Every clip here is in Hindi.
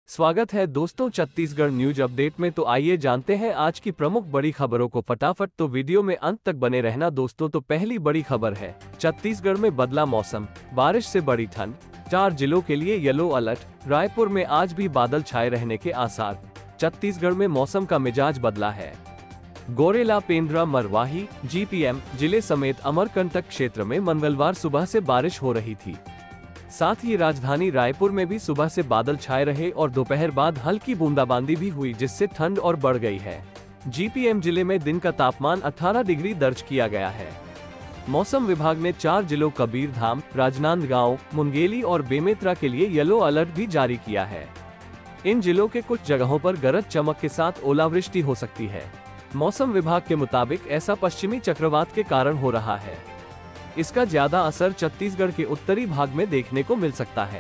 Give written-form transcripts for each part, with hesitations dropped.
स्वागत है दोस्तों छत्तीसगढ़ न्यूज अपडेट में। तो आइए जानते हैं आज की प्रमुख बड़ी खबरों को फटाफट। तो वीडियो में अंत तक बने रहना दोस्तों। तो पहली बड़ी खबर है, छत्तीसगढ़ में बदला मौसम, बारिश से बड़ी ठंड, 4 जिलों के लिए येलो अलर्ट। रायपुर में आज भी बादल छाए रहने के आसार। छत्तीसगढ़ में मौसम का मिजाज बदला है। गोरेला, पेंड्रा, मरवाही, जीपीएम जिले समेत अमरकंटक क्षेत्र में मंगलवार सुबह से बारिश हो रही थी। साथ ही राजधानी रायपुर में भी सुबह से बादल छाए रहे और दोपहर बाद हल्की बूंदाबांदी भी हुई, जिससे ठंड और बढ़ गई है। जीपीएम जिले में दिन का तापमान 18 डिग्री दर्ज किया गया है। मौसम विभाग ने 4 जिलों कबीरधाम, राजनांदगांव, मुंगेली और बेमेतरा के लिए येलो अलर्ट भी जारी किया है। इन जिलों के कुछ जगहों पर गरज चमक के साथ ओलावृष्टि हो सकती है। मौसम विभाग के मुताबिक ऐसा पश्चिमी चक्रवात के कारण हो रहा है। इसका ज्यादा असर छत्तीसगढ़ के उत्तरी भाग में देखने को मिल सकता है।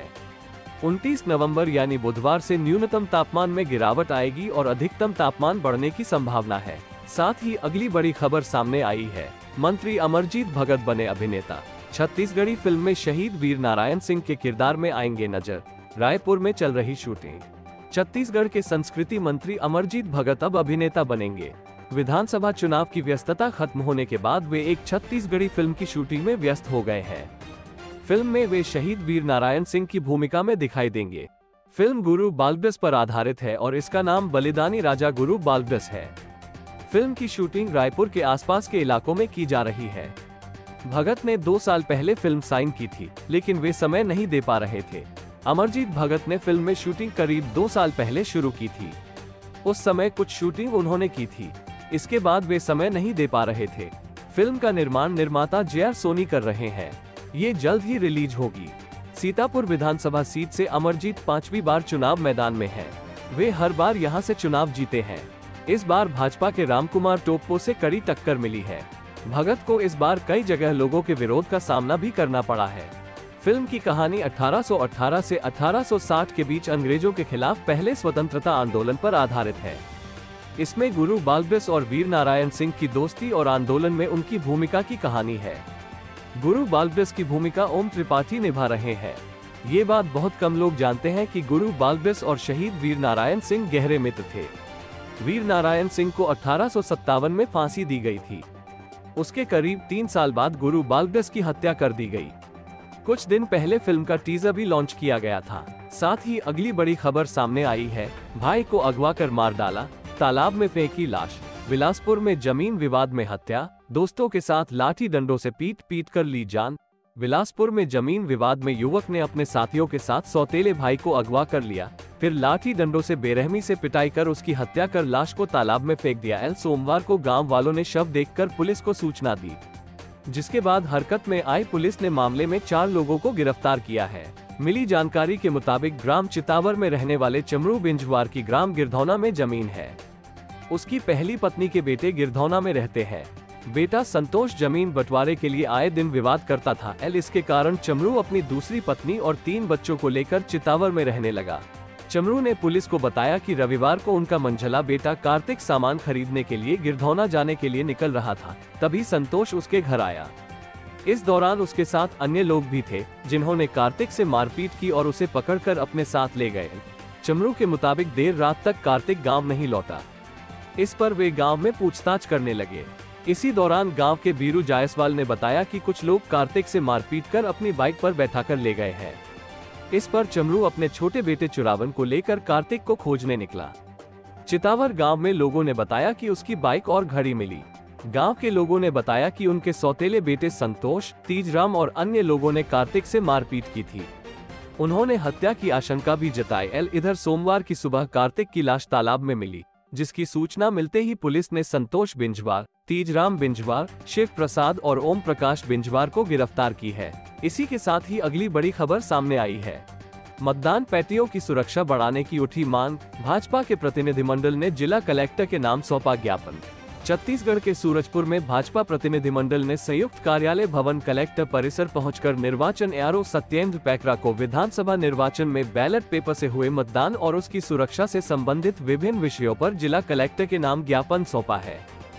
29 नवंबर यानी बुधवार से न्यूनतम तापमान में गिरावट आएगी और अधिकतम तापमान बढ़ने की संभावना है। साथ ही अगली बड़ी खबर सामने आई है, मंत्री अमरजीत भगत बने अभिनेता। छत्तीसगढ़ी फिल्म में शहीद वीर नारायण सिंह के किरदार में आएंगे नजर। रायपुर में चल रही शूटिंग। छत्तीसगढ़ के संस्कृति मंत्री अमरजीत भगत अब अभिनेता बनेंगे। विधानसभा चुनाव की व्यस्तता खत्म होने के बाद वे एक छत्तीसगढ़ी फिल्म की शूटिंग में व्यस्त हो गए हैं। फिल्म में वे शहीद वीर नारायण सिंह की भूमिका में दिखाई देंगे। फिल्म गुरु बालबस पर आधारित है और इसका नाम बलिदानी राजा गुरु बालबस है। फिल्म की शूटिंग रायपुर के आसपास के इलाकों में की जा रही है। भगत ने 2 साल पहले फिल्म साइन की थी, लेकिन वे समय नहीं दे पा रहे थे। अमरजीत भगत ने फिल्म में शूटिंग करीब 2 साल पहले शुरू की थी। उस समय कुछ शूटिंग उन्होंने की थी, इसके बाद वे समय नहीं दे पा रहे थे। फिल्म का निर्माण निर्माता जे.आर. सोनी कर रहे हैं। ये जल्द ही रिलीज होगी। सीतापुर विधानसभा सीट से अमरजीत 5वीं बार चुनाव मैदान में हैं। वे हर बार यहां से चुनाव जीते हैं। इस बार भाजपा के रामकुमार टोप्पो से कड़ी टक्कर मिली है। भगत को इस बार कई जगह लोगों के विरोध का सामना भी करना पड़ा है। फिल्म की कहानी 1818 से 1860 के बीच अंग्रेजों के खिलाफ पहले स्वतंत्रता आंदोलन पर आधारित है। इसमें गुरु बालबस और वीर नारायण सिंह की दोस्ती और आंदोलन में उनकी भूमिका की कहानी है। गुरु बालबस की भूमिका ओम त्रिपाठी निभा रहे हैं। ये बात बहुत कम लोग जानते हैं कि गुरु बालबस और शहीद वीर नारायण सिंह गहरे मित्र थे। वीर नारायण सिंह को 1857 में फांसी दी गई थी। उसके करीब 3 साल बाद गुरु बालबस की हत्या कर दी गई। कुछ दिन पहले फिल्म का टीजर भी लॉन्च किया गया था। साथ ही अगली बड़ी खबर सामने आई है, भाई को अगवा कर मार डाला, तालाब में फेंकी लाश। बिलासपुर में जमीन विवाद में हत्या, दोस्तों के साथ लाठी डंडों से पीट कर ली जान। बिलासपुर में जमीन विवाद में युवक ने अपने साथियों के साथ सौतेले भाई को अगवा कर लिया, फिर लाठी डंडों से बेरहमी से पिटाई कर उसकी हत्या कर लाश को तालाब में फेंक दिया। सोमवार को गांव वालों ने शव देखकर पुलिस को सूचना दी, जिसके बाद हरकत में आई पुलिस ने मामले में 4 लोगों को गिरफ्तार किया है। मिली जानकारी के मुताबिक ग्राम चितावर में रहने वाले चमरू बिंजवार की ग्राम गिरधौना में जमीन है। उसकी पहली पत्नी के बेटे गिरधौना में रहते हैं। बेटा संतोष जमीन बंटवारे के लिए आए दिन विवाद करता था। इसके कारण चमरू अपनी दूसरी पत्नी और 3 बच्चों को लेकर चितावर में रहने लगा। चमरू ने पुलिस को बताया कि रविवार को उनका मंझला बेटा कार्तिक सामान खरीदने के लिए गिरधौना जाने के लिए निकल रहा था, तभी संतोष उसके घर आया। इस दौरान उसके साथ अन्य लोग भी थे, जिन्होंने कार्तिक से मारपीट की और उसे पकड़कर अपने साथ ले गए। चमरू के मुताबिक देर रात तक कार्तिक गांव नहीं लौटा। इस पर वे गांव में पूछताछ करने लगे। इसी दौरान गांव के बीरू जायसवाल ने बताया कि कुछ लोग कार्तिक से मारपीट कर अपनी बाइक पर बैठाकर ले गए हैं। इस पर चमरू अपने छोटे बेटे चुरावन को लेकर कार्तिक को खोजने निकला। चितावर गांव में लोगों ने बताया कि उसकी बाइक और घड़ी मिली। गांव के लोगों ने बताया कि उनके सौतेले बेटे संतोष, तीजराम और अन्य लोगों ने कार्तिक से मारपीट की थी। उन्होंने हत्या की आशंका भी जताई। इधर सोमवार की सुबह कार्तिक की लाश तालाब में मिली, जिसकी सूचना मिलते ही पुलिस ने संतोष बिंजवार, तीजराम बिंजवार, शिव प्रसाद और ओम प्रकाश बिंजवार को गिरफ्तार की है। इसी के साथ ही अगली बड़ी खबर सामने आई है, मतदान पेटियों की सुरक्षा बढ़ाने की उठी मांग। भाजपा के प्रतिनिधिमंडल ने जिला कलेक्टर के नाम सौंपा ज्ञापन। छत्तीसगढ़ के सूरजपुर में भाजपा प्रतिनिधिमंडल ने संयुक्त कार्यालय भवन कलेक्टर परिसर पहुंचकर निर्वाचन आयुक्त सत्येंद्र पैकरा को विधानसभा निर्वाचन में बैलेट पेपर से हुए मतदान और उसकी सुरक्षा से संबंधित विभिन्न विषयों पर जिला कलेक्टर के नाम ज्ञापन सौंपा है।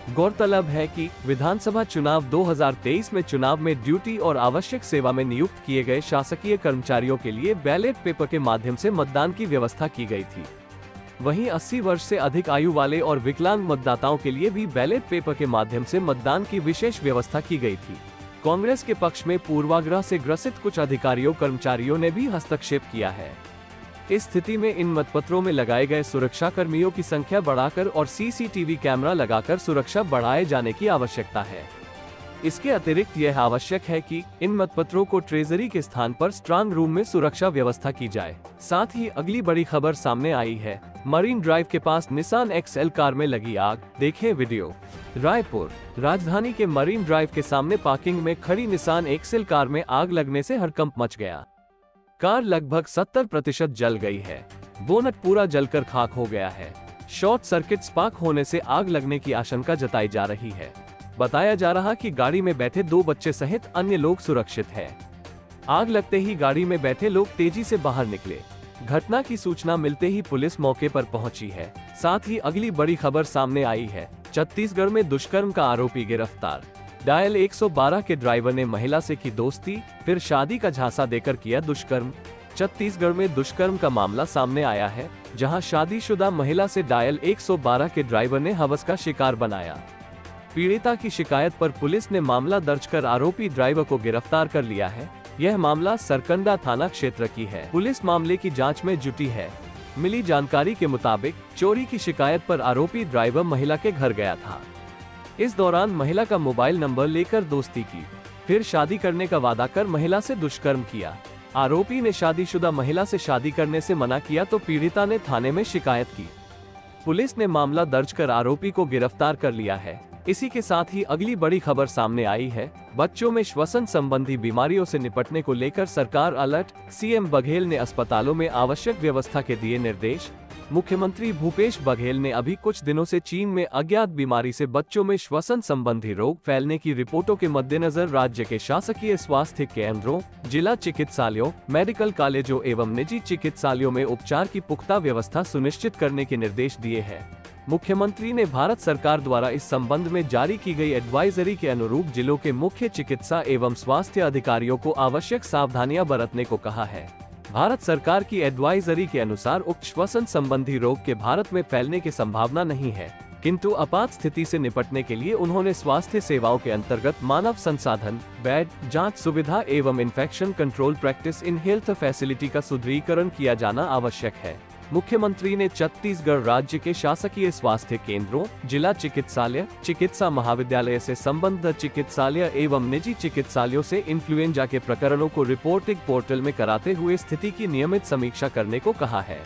गौरतलब है कि विधानसभा चुनाव 2023 में चुनाव में ड्यूटी और आवश्यक सेवा में नियुक्त किए गए शासकीय कर्मचारियों के लिए बैलेट पेपर के माध्यम से मतदान की व्यवस्था की गई थी। वहीं 80 वर्ष से अधिक आयु वाले और विकलांग मतदाताओं के लिए भी बैलेट पेपर के माध्यम से मतदान की विशेष व्यवस्था की गई थी। कांग्रेस के पक्ष में पूर्वाग्रह से ग्रसित कुछ अधिकारियों कर्मचारियों ने भी हस्तक्षेप किया है। इस स्थिति में इन मतपत्रों में लगाए गए सुरक्षा कर्मियों की संख्या बढ़ाकर और सीसीटीवी कैमरा लगाकर सुरक्षा बढ़ाए जाने की आवश्यकता है। इसके अतिरिक्त यह आवश्यक है कि इन मतपत्रों को ट्रेजरी के स्थान पर स्ट्रांग रूम में सुरक्षा व्यवस्था की जाए। साथ ही अगली बड़ी खबर सामने आई है, मरीन ड्राइव के पास निसान एक्सएल कार में लगी आग, देखें वीडियो। रायपुर राजधानी के मरीन ड्राइव के सामने पार्किंग में खड़ी निसान एक्सएल कार में आग लगने से हड़कंप मच गया। कार लगभग 70% जल गई है। बोनट पूरा जलकर खाक हो गया है। शॉर्ट सर्किट स्पार्क होने से आग लगने की आशंका जताई जा रही है। बताया जा रहा कि गाड़ी में बैठे 2 बच्चे सहित अन्य लोग सुरक्षित हैं। आग लगते ही गाड़ी में बैठे लोग तेजी से बाहर निकले। घटना की सूचना मिलते ही पुलिस मौके पर पहुंची है। साथ ही अगली बड़ी खबर सामने आई है, छत्तीसगढ़ में दुष्कर्म का आरोपी गिरफ्तार। डायल 112 के ड्राइवर ने महिला से की दोस्ती, फिर शादी का झांसा देकर किया दुष्कर्म। छत्तीसगढ़ में दुष्कर्म का मामला सामने आया है, जहां शादीशुदा महिला से डायल 112 के ड्राइवर ने हवस का शिकार बनाया। पीड़िता की शिकायत पर पुलिस ने मामला दर्ज कर आरोपी ड्राइवर को गिरफ्तार कर लिया है। यह मामला सरकंडा थाना क्षेत्र की है। पुलिस मामले की जांच में जुटी है। मिली जानकारी के मुताबिक चोरी की शिकायत पर आरोपी ड्राइवर महिला के घर गया था। इस दौरान महिला का मोबाइल नंबर लेकर दोस्ती की, फिर शादी करने का वादा कर महिला से दुष्कर्म किया। आरोपी ने शादीशुदा महिला से शादी करने से मना किया तो पीड़िता ने थाने में शिकायत की। पुलिस ने मामला दर्ज कर आरोपी को गिरफ्तार कर लिया है। इसी के साथ ही अगली बड़ी खबर सामने आई है, बच्चों में श्वसन संबंधी बीमारियों से निपटने को लेकर सरकार अलर्ट। सीएम बघेल ने अस्पतालों में आवश्यक व्यवस्था के दिए निर्देश। मुख्यमंत्री भूपेश बघेल ने अभी कुछ दिनों से चीन में अज्ञात बीमारी से बच्चों में श्वसन संबंधी रोग फैलने की रिपोर्टों के मद्देनजर राज्य के शासकीय स्वास्थ्य केंद्रों, जिला चिकित्सालयों, मेडिकल कॉलेजों एवं निजी चिकित्सालयों में उपचार की पुख्ता व्यवस्था सुनिश्चित करने के निर्देश दिए हैं। मुख्यमंत्री ने भारत सरकार द्वारा इस संबंध में जारी की गई एडवाइजरी के अनुरूप जिलों के मुख्य चिकित्सा एवं स्वास्थ्य अधिकारियों को आवश्यक सावधानियां बरतने को कहा है। भारत सरकार की एडवाइजरी के अनुसार उक्त श्वसन संबंधी रोग के भारत में फैलने की संभावना नहीं है, किंतु आपात स्थिति से निपटने के लिए उन्होंने स्वास्थ्य सेवाओं के अंतर्गत मानव संसाधन, बेड, जांच सुविधा एवं infection control practice in health facility का सुदृढ़ीकरण किया जाना आवश्यक है। मुख्यमंत्री ने छत्तीसगढ़ राज्य के शासकीय स्वास्थ्य केंद्रों, जिला चिकित्सालय, चिकित्सा महाविद्यालय से संबद्ध चिकित्सालय एवं निजी चिकित्सालयों से इन्फ्लुएंजा के प्रकरणों को रिपोर्टिंग पोर्टल में कराते हुए स्थिति की नियमित समीक्षा करने को कहा है।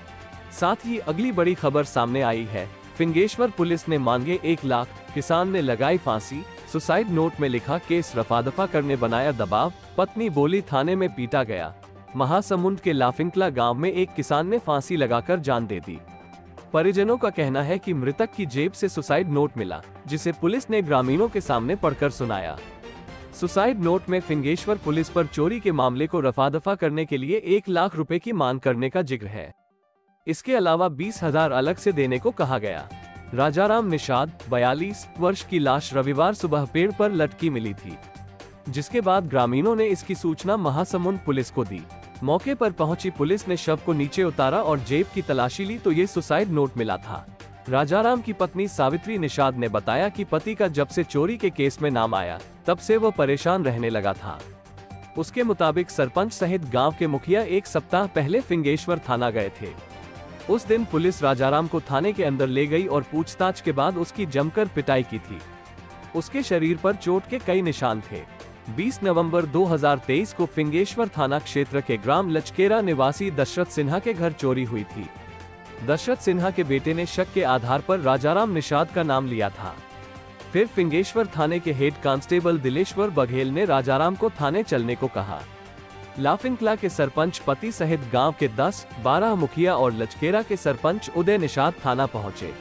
साथ ही अगली बड़ी खबर सामने आई है, फिंगेश्वर पुलिस ने मांगे 1 लाख, किसान ने लगाई फांसी। सुसाइड नोट में लिखा केस रफा-दफा करने बनाया दबाव, पत्नी बोली थाने में पीटा गया। महासमुंद के लाफिंगला गांव में एक किसान ने फांसी लगाकर जान दे दी। परिजनों का कहना है कि मृतक की जेब से सुसाइड नोट मिला, जिसे पुलिस ने ग्रामीणों के सामने पढ़कर सुनाया। सुसाइड नोट में फिंगेश्वर पुलिस पर चोरी के मामले को रफा-दफा करने के लिए 1 लाख रुपए की मांग करने का जिक्र है। इसके अलावा 20,000 अलग से देने को कहा गया। राजाराम निषाद 42 वर्ष की लाश रविवार सुबह पेड़ पर लटकी मिली थी, जिसके बाद ग्रामीणों ने इसकी सूचना महासमुंद पुलिस को दी। मौके पर पहुंची पुलिस ने शव को नीचे उतारा और जेब की तलाशी ली तो ये सुसाइड नोट मिला था। राजाराम की पत्नी सावित्री निषाद ने बताया कि पति का जब से चोरी के केस में नाम आया, तब से वो परेशान रहने लगा था। उसके मुताबिक सरपंच सहित गांव के मुखिया 1 सप्ताह पहले फिंगेश्वर थाना गए थे। उस दिन पुलिस राजाराम को थाने के अंदर ले गई और पूछताछ के बाद उसकी जमकर पिटाई की थी। उसके शरीर पर चोट के कई निशान थे। 20 नवंबर 2023 को फिंगेश्वर थाना क्षेत्र के ग्राम लचकेरा निवासी दशरथ सिन्हा के घर चोरी हुई थी। दशरथ सिन्हा के बेटे ने शक के आधार पर राजाराम निषाद का नाम लिया था। फिर फिंगेश्वर थाने के हेड कांस्टेबल दिलेश्वर बघेल ने राजाराम को थाने चलने को कहा। लाफिंगला के सरपंच पति सहित गांव के 10-12 मुखिया और लचकेरा के सरपंच उदय निषाद थाना पहुंचे।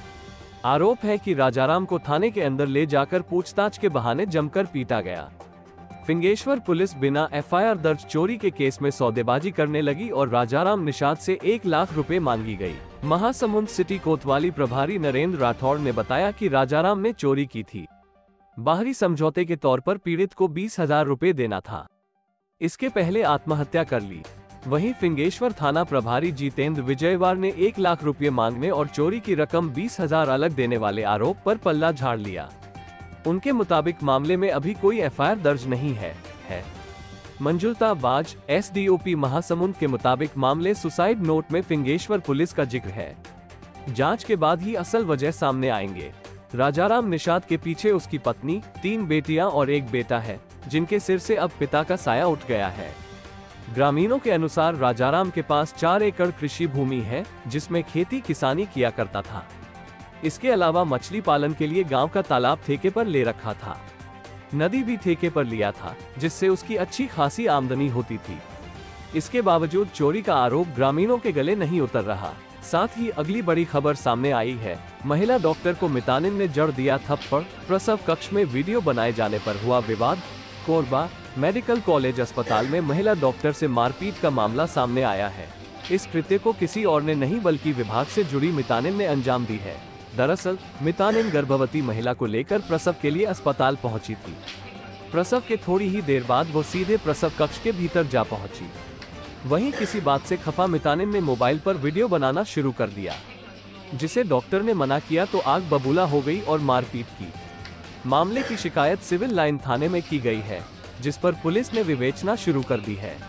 आरोप है कि राजाराम को थाने के अंदर ले जाकर पूछताछ के बहाने जमकर पीटा गया। फिंगेश्वर पुलिस बिना एफआईआर दर्ज चोरी के केस में सौदेबाजी करने लगी और राजाराम निषाद से 1 लाख रुपए मांगी गई। महासमुंद सिटी कोतवाली प्रभारी नरेंद्र राठौड़ ने बताया कि राजाराम ने चोरी की थी। बाहरी समझौते के तौर पर पीड़ित को 20,000 रुपए देना था। इसके पहले आत्महत्या कर ली। वहीं फिंगेश्वर थाना प्रभारी जितेंद्र विजयवार ने 1 लाख रुपए मांगने और चोरी की रकम 20,000 अलग देने वाले आरोप पर पल्ला झाड़ लिया। उनके मुताबिक मामले में अभी कोई एफआईआर दर्ज नहीं है। मंजुलता बाज, एसडीओपी महासमुंद के मुताबिक मामले सुसाइड नोट में फिंगेश्वर पुलिस का जिक्र है। जांच के बाद ही असल वजह सामने आएंगे। राजाराम निषाद के पीछे उसकी पत्नी, 3 बेटियां और 1 बेटा है, जिनके सिर से अब पिता का साया उठ गया है। ग्रामीणों के अनुसार राजाराम के पास 4 एकड़ कृषि भूमि है, जिसमें खेती किसानी किया करता था। इसके अलावा मछली पालन के लिए गांव का तालाब ठेके पर ले रखा था। नदी भी ठेके पर लिया था, जिससे उसकी अच्छी खासी आमदनी होती थी। इसके बावजूद चोरी का आरोप ग्रामीणों के गले नहीं उतर रहा। साथ ही अगली बड़ी खबर सामने आई है। महिला डॉक्टर को मितानिन ने जड़ दिया थप्पड़, प्रसव कक्ष में वीडियो बनाए जाने पर हुआ विवाद। कोरबा मेडिकल कॉलेज अस्पताल में महिला डॉक्टर से मारपीट का मामला सामने आया है। इस कृत्य को किसी और ने नहीं बल्कि विभाग से जुड़ी मितानिन ने अंजाम दी है। दरअसल मितानिन गर्भवती महिला को लेकर प्रसव के लिए अस्पताल पहुंची थी। प्रसव के थोड़ी ही देर बाद वो सीधे प्रसव कक्ष के भीतर जा पहुंची। वहीं किसी बात से खफा मितानिन ने मोबाइल पर वीडियो बनाना शुरू कर दिया, जिसे डॉक्टर ने मना किया तो आग बबूला हो गई और मारपीट की। मामले की शिकायत सिविल लाइन थाने में की गई है, जिस पर पुलिस ने विवेचना शुरू कर दी है।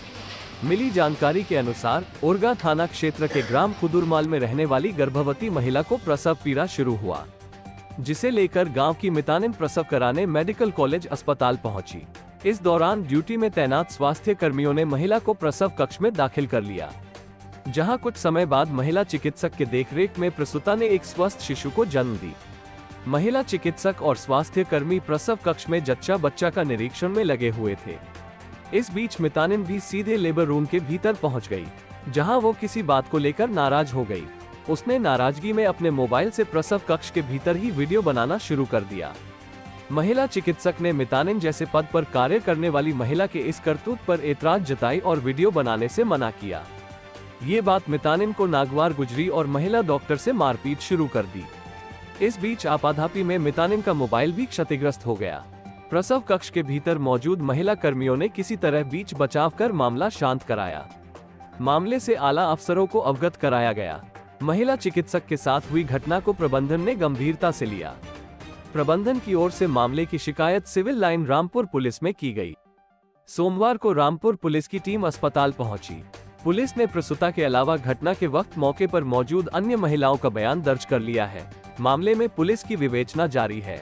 मिली जानकारी के अनुसार उरगा थाना क्षेत्र के ग्राम खुदुरमाल में रहने वाली गर्भवती महिला को प्रसव पीड़ा शुरू हुआ, जिसे लेकर गांव की मितानिन प्रसव कराने मेडिकल कॉलेज अस्पताल पहुंची। इस दौरान ड्यूटी में तैनात स्वास्थ्य कर्मियों ने महिला को प्रसव कक्ष में दाखिल कर लिया, जहां कुछ समय बाद महिला चिकित्सक के देखरेख में प्रसूता ने एक स्वस्थ शिशु को जन्म दी। महिला चिकित्सक और स्वास्थ्य कर्मी प्रसव कक्ष में जच्चा बच्चा का निरीक्षण में लगे हुए थे। इस बीच मितानिन भी सीधे लेबर रूम के भीतर पहुंच गई, जहां वो किसी बात को लेकर नाराज हो गई। उसने नाराजगी में अपने मोबाइल से प्रसव कक्ष के भीतर ही वीडियो बनाना शुरू कर दिया। महिला चिकित्सक ने मितानिन जैसे पद पर कार्य करने वाली महिला के इस करतूत पर एतराज जताई और वीडियो बनाने से मना किया। ये बात मितानिन को नागवार गुजरी और महिला डॉक्टर से मारपीट शुरू कर दी। इस बीच आपाधापी में मितानिन का मोबाइल भी क्षतिग्रस्त हो गया। प्रसव कक्ष के भीतर मौजूद महिला कर्मियों ने किसी तरह बीच बचाव कर मामला शांत कराया। मामले से आला अफसरों को अवगत कराया गया। महिला चिकित्सक के साथ हुई घटना को प्रबंधन ने गंभीरता से लिया। प्रबंधन की ओर से मामले की शिकायत सिविल लाइन रामपुर पुलिस में की गई। सोमवार को रामपुर पुलिस की टीम अस्पताल पहुंची। पुलिस ने प्रसूता के अलावा घटना के वक्त मौके पर मौजूद अन्य महिलाओं का बयान दर्ज कर लिया है। मामले में पुलिस की विवेचना जारी है।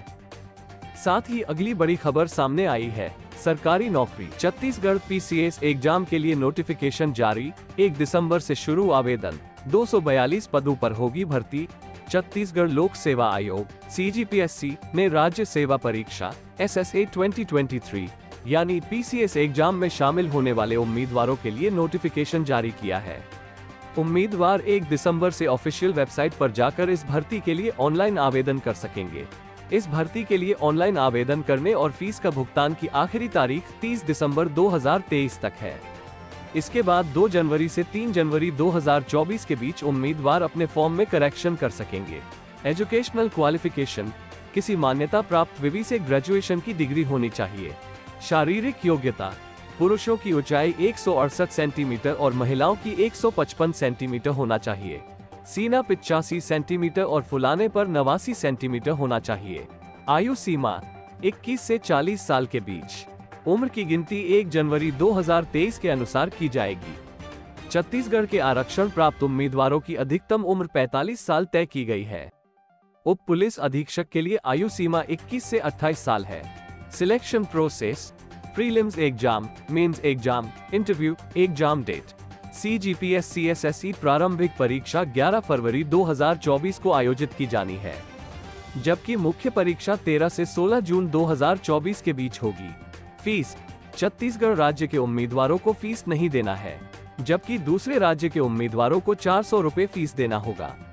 साथ ही अगली बड़ी खबर सामने आई है। सरकारी नौकरी छत्तीसगढ़ पीसीएस एग्जाम के लिए नोटिफिकेशन जारी। 1 दिसंबर से शुरू आवेदन। 242 पदों पर होगी भर्ती। छत्तीसगढ़ लोक सेवा आयोग CGPSC ने राज्य सेवा परीक्षा SSA 2023 यानी पीसीएस एग्जाम में शामिल होने वाले उम्मीदवारों के लिए नोटिफिकेशन जारी किया है। उम्मीदवार 1 दिसंबर से ऑफिशियल वेबसाइट पर जाकर इस भर्ती के लिए ऑनलाइन आवेदन कर सकेंगे। इस भर्ती के लिए ऑनलाइन आवेदन करने और फीस का भुगतान की आखिरी तारीख 30 दिसंबर 2023 तक है। इसके बाद 2 जनवरी से 3 जनवरी 2024 के बीच उम्मीदवार अपने फॉर्म में करेक्शन कर सकेंगे। एजुकेशनल क्वालिफिकेशन, किसी मान्यता प्राप्त विवि से ग्रेजुएशन की डिग्री होनी चाहिए। शारीरिक योग्यता, पुरुषों की ऊंचाई 168 सेंटीमीटर और महिलाओं की 155 सेंटीमीटर होना चाहिए। सीना 85 सेंटीमीटर और फुलाने पर 89 सेंटीमीटर होना चाहिए। आयु सीमा 21 से 40 साल के बीच। उम्र की गिनती 1 जनवरी 2023 के अनुसार की जाएगी। छत्तीसगढ़ के आरक्षण प्राप्त उम्मीदवारों की अधिकतम उम्र 45 साल तय की गई है। उप पुलिस अधीक्षक के लिए आयु सीमा 21 से 28 साल है। Selection process, prelims exam, mains exam, interview, exam date. CGPSC SSE प्रारंभिक परीक्षा 11 फरवरी 2024 को आयोजित की जानी है, जबकि मुख्य परीक्षा 13 से 16 जून 2024 के बीच होगी। फीस, छत्तीसगढ़ राज्य के उम्मीदवारों को फीस नहीं देना है, जबकि दूसरे राज्य के उम्मीदवारों को 400 रुपए फीस देना होगा।